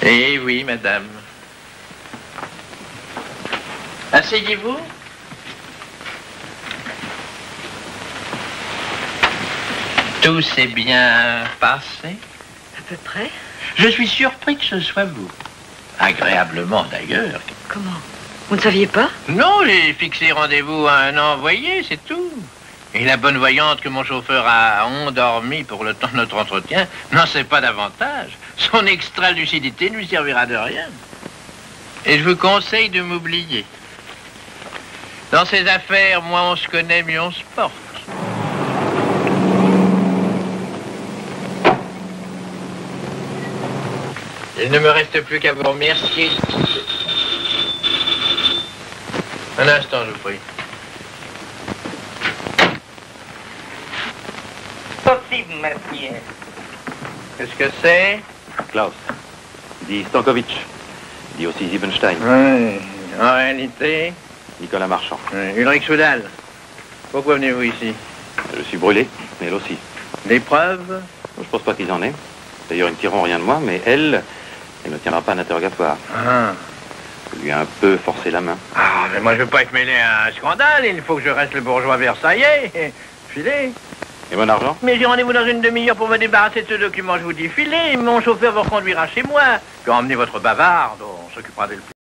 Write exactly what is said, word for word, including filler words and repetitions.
Eh oui, madame. Asseyez-vous. Tout s'est bien passé? À peu près. Je suis surpris que ce soit vous. Agréablement, d'ailleurs. Comment? Vous ne saviez pas? Non, j'ai fixé rendez-vous à un envoyé, c'est tout. Et la bonne voyante que mon chauffeur a endormi pour le temps de notre entretien n'en sait pas davantage. Son extra-lucidité ne lui servira de rien. Et je vous conseille de m'oublier. Dans ces affaires, moins on se connaît, mieux on se porte. Il ne me reste plus qu'à vous remercier. Un instant, je vous prie. Possible, monsieur. Qu'est-ce que c'est? Klaus. Dit Stankovic. Dit aussi Siebenstein. Oui, en réalité... Nicolas Marchand. Oui, Ulrich Soudal. Pourquoi venez-vous ici? Je suis brûlé, mais elle aussi. Des preuves? Je pense pas qu'ils en aient. D'ailleurs, ils ne tireront rien de moi, mais elle, elle ne tiendra pas un interrogatoire. Ah. Je lui ai un peu forcé la main. Ah, mais moi je veux pas être mêlé à un scandale. Il faut que je reste le bourgeois versaillais. Filez. Et mon argent? Mais j'ai rendez-vous dans une demi-heure pour me débarrasser de ce document. Je vous dis filez. Mon chauffeur vous reconduira chez moi. Puis emmenez votre bavarde. On s'occupera de le